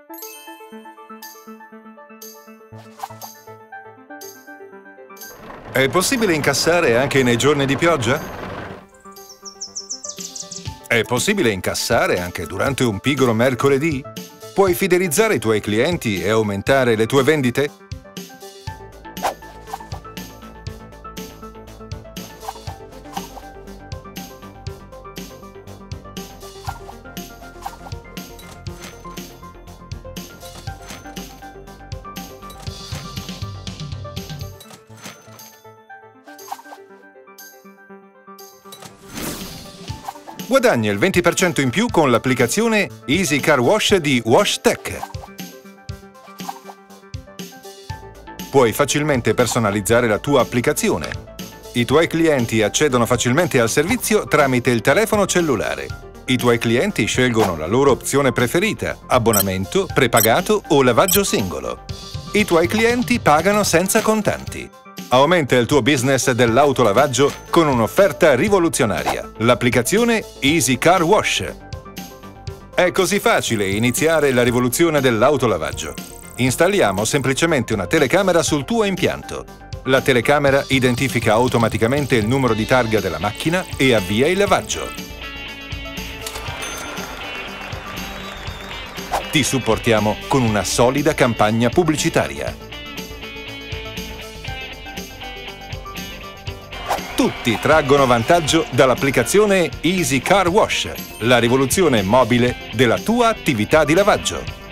È possibile incassare anche nei giorni di pioggia? È possibile incassare anche durante un pigro mercoledì? Puoi fidelizzare i tuoi clienti e aumentare le tue vendite? Guadagna il 20% in più con l'applicazione Easy Car Wash di WashTech. Puoi facilmente personalizzare la tua applicazione. I tuoi clienti accedono facilmente al servizio tramite il telefono cellulare. I tuoi clienti scelgono la loro opzione preferita, abbonamento, prepagato o lavaggio singolo. I tuoi clienti pagano senza contanti. Aumenta il tuo business dell'autolavaggio con un'offerta rivoluzionaria, l'applicazione Easy Car Wash. È così facile iniziare la rivoluzione dell'autolavaggio. Installiamo semplicemente una telecamera sul tuo impianto. La telecamera identifica automaticamente il numero di targa della macchina e avvia il lavaggio. Ti supportiamo con una solida campagna pubblicitaria. Tutti traggono vantaggio dall'applicazione Easy Car Wash, la rivoluzione mobile della tua attività di lavaggio.